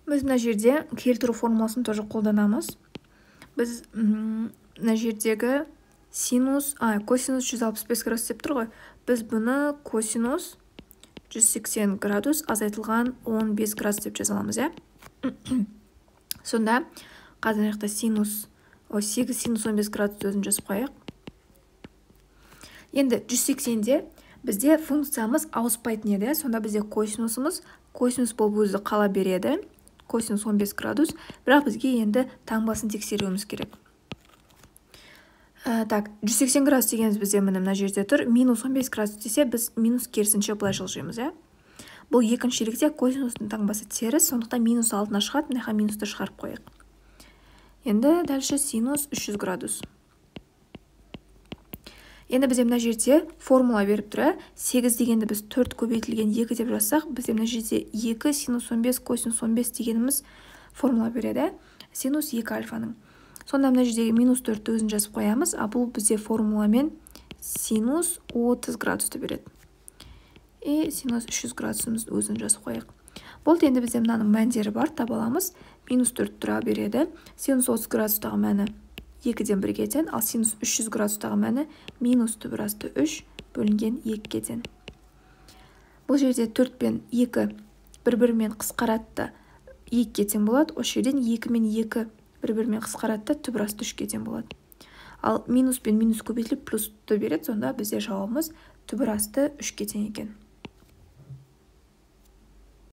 Біз мына жерде келтіру формуласын тоже қолданамыз. Біз мына жердегі косинус 165 градус деп тұр ғой. Біз бұны косинус 180 градус азайтылған 15 градус деп жазаламыз, Сонда қазір жақта 8 синус 15 градус өзін жазып қояйық. Енді 180-де бізде функциямыз ауыспайтын еді. Сонда бізде косинус болып өзі қала береді. Косинус 15 градус. Бірақ бізге енді таңбасын тексеруіміз керек. Так, 180 градус дегеніміз бізде мына жерде тұр. Минус 15 градус десе, біз минус керісінше былай жылжимыз, Бұл екіншілікте косинустың таңбасы теріс, сондықтан минус алдына шығады, мына минусты шығарып қояйық. Енді дальше синус 300 градус. Енді бізде мына жерде формула беріп тұр. 8 дегенді біз 4 көбейтілген 2 деп жазсақ, бізде мына жерде 2 синус 15 косинус 15 дегеніміз формула береді. Синус 2 альфаның. Сонда мына жердегі минус 4-ті өзін жазып қоямыз, а бұл бізде формуламен синус 30 градусты береді. И синус 300 градусымыз өзін жазып қояйық. Болды, енді бізде мынаның мәндері бар, таба аламыз. Минус 4 тұра береді. Синус 30 градустағы мәні 2-ден 1-ге тең, ал синус 300 градустағы мәні минус түбір асты 3 бөлінген 2-ге тең. Бұл жерде 4 пен 2 бір-бірімен қысқаратты 2-ге тең болады. Осы жерден 2 мен 2 бір-бірімен қысқаратты түбір асты 3-ге тең болады. Ал минус пен минус көбейтіліп плюсты береді, сонда бізде жауабымыз түбір асты 3-ге тең екен.